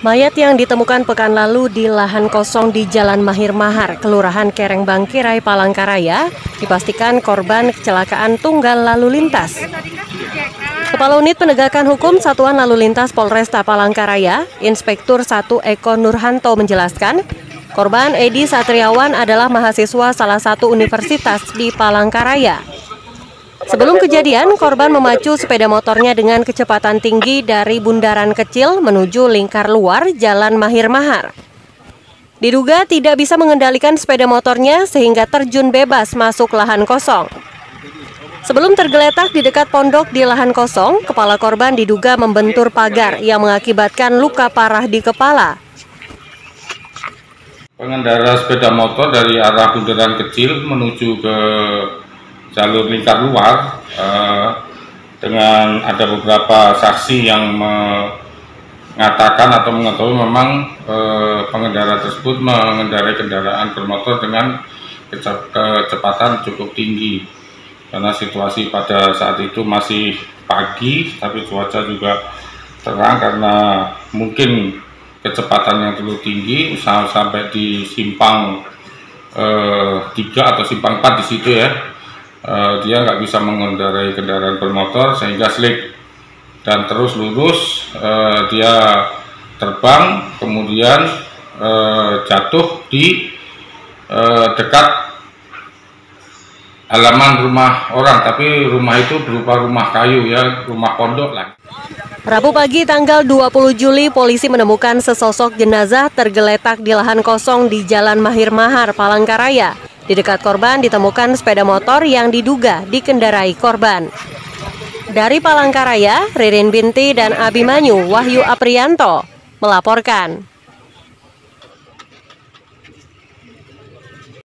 Mayat yang ditemukan pekan lalu di lahan kosong di Jalan Mahir Mahar, Kelurahan Kereng Bangkirai, Palangkaraya, dipastikan korban kecelakaan tunggal lalu lintas. Kepala Unit Penegakan Hukum Satuan Lalu Lintas Polresta Palangkaraya, Inspektur 1 Eko Nurhanto menjelaskan, korban Edi Satriawan adalah mahasiswa salah satu universitas di Palangkaraya. Sebelum kejadian, korban memacu sepeda motornya dengan kecepatan tinggi dari bundaran kecil menuju lingkar luar Jalan Mahir Mahar. Diduga tidak bisa mengendalikan sepeda motornya sehingga terjun bebas masuk lahan kosong. Sebelum tergeletak di dekat pondok di lahan kosong, kepala korban diduga membentur pagar yang mengakibatkan luka parah di kepala. Pengendara sepeda motor dari arah bundaran kecil menuju ke jalur lingkar luar dengan ada beberapa saksi yang mengatakan atau mengetahui memang pengendara tersebut mengendarai kendaraan bermotor dengan kecepatan cukup tinggi karena situasi pada saat itu masih pagi tapi cuaca juga terang karena mungkin kecepatan yang terlalu tinggi sampai di simpang 3 atau simpang 4 di situ ya. Dia nggak bisa mengendarai kendaraan bermotor sehingga slip dan terus lurus dia terbang kemudian jatuh di dekat halaman rumah orang, tapi rumah itu berupa rumah kayu ya, rumah pondok lah. Rabu pagi tanggal 20 Juli, polisi menemukan sesosok jenazah tergeletak di lahan kosong di Jalan Mahir Mahar, Palangkaraya. Di dekat korban ditemukan sepeda motor yang diduga dikendarai korban. Dari Palangkaraya, Ririn Binti dan Abimanyu Wahyu Aprianto melaporkan.